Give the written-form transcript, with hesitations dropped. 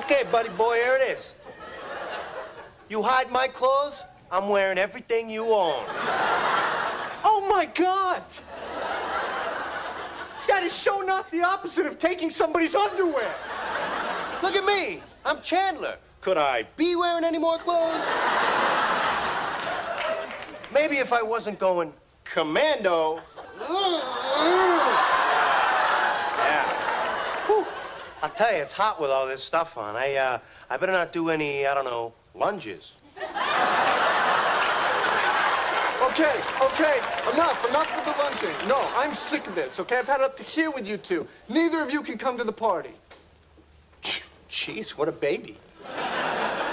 Okay, buddy boy, here it is. You hide my clothes, I'm wearing everything you own. Oh, my God! That is so not the opposite of taking somebody's underwear. Look at me. I'm Chandler. Could I be wearing any more clothes? Maybe if I wasn't going commando. Yeah. Whew. I'll tell you, it's hot with all this stuff on. I better not do any, I don't know, lunges. Okay, enough with the lunging. No, I'm sick of this, okay? I've had it up to here with you two. Neither of you can come to the party. Jeez, what a baby.